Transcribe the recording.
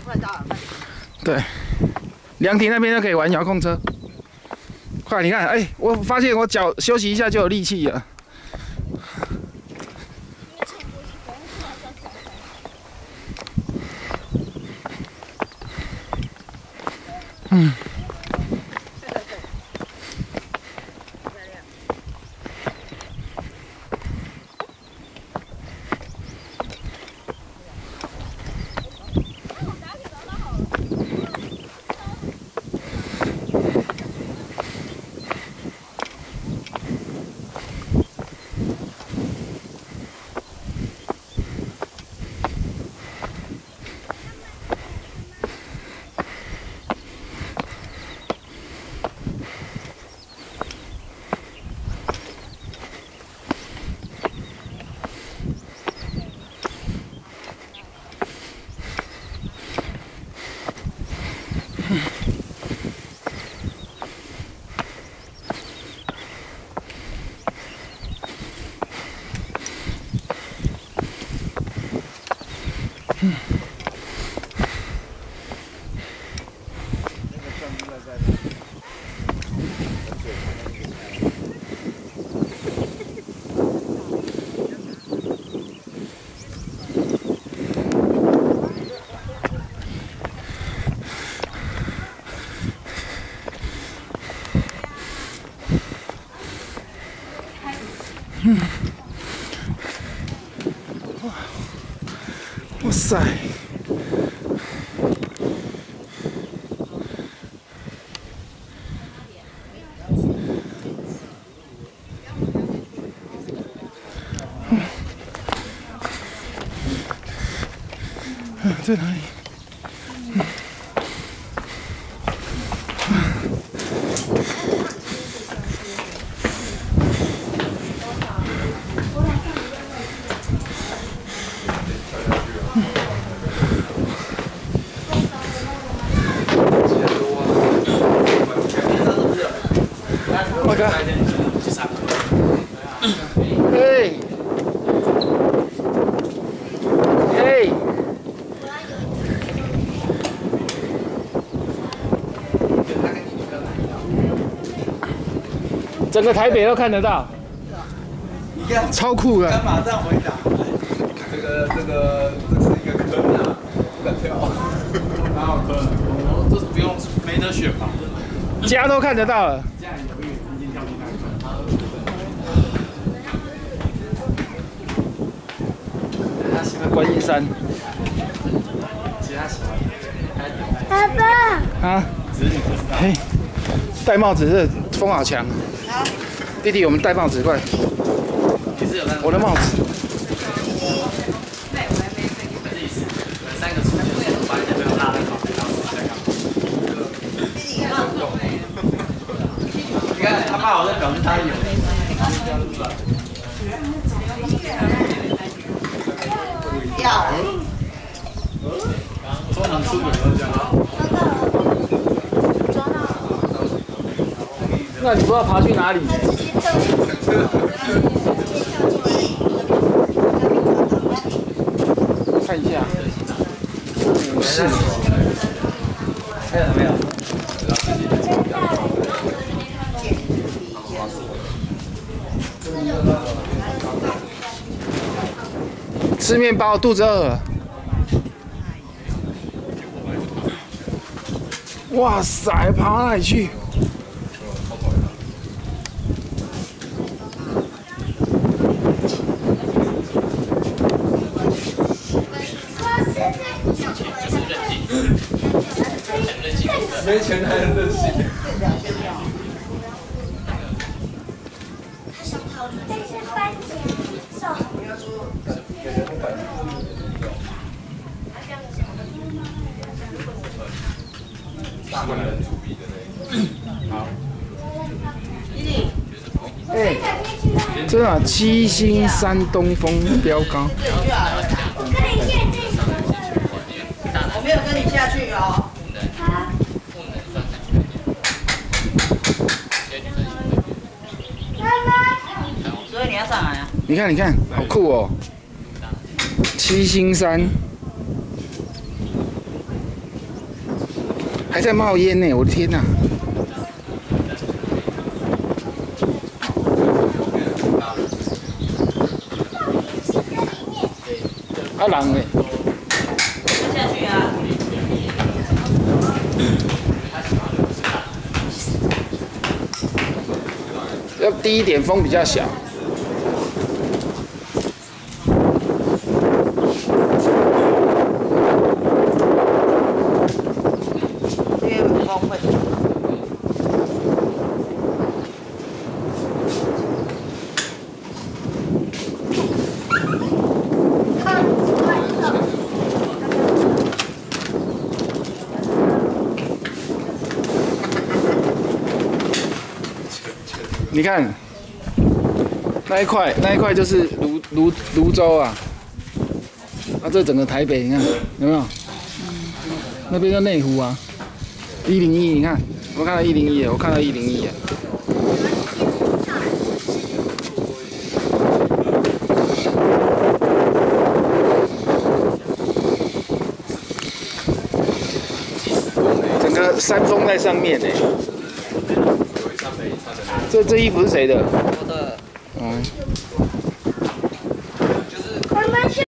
快到了，快点。 对，凉亭那边就可以玩遥控车。快，你看，哎，我发现我脚休息一下就有力气了。嗯。哇塞！在哪里？我靠！嘿，嘿。整个台北都看得到， 你看超酷的。 干嘛这样回答？这是一个坑啊，不敢跳。哪有坑？这是不用没得选吧？ 家都看得到了。 这样有没有曾经跳进去？ 观音山。 其他喜欢。 爸爸。 啊。 只是你不知道。 嘿，戴帽子这风好强。弟弟，我们戴帽子，快！ 你是有看？ 我的帽子。 3个出去，把你没有拉在旁边，然后再看。你看他爸好像表示他有。 要。 通常出门都这样。 那你不知道爬去哪里？看一下。是。 没有。 吃面包，肚子饿了。哇塞，爬到哪里去？ 没钱还能任性。大官人主义的那个。好。 哎，这啊，七星山东风标杆。 我没有跟你下去哦。所以你要上来啊？ 你看，你看，好酷哦！七星山。 还在冒烟呢！我的天哪！啊人呢？ 下去啊！ 要低一点，风比较小。 因为风会。 你看，那一块就是泸州啊，这整个台北，你看有没有？那边叫内湖啊，101，你看，我看到101，我看到101啊。整个山峰在上面呢。这衣服是谁的？ 我的。 嗯。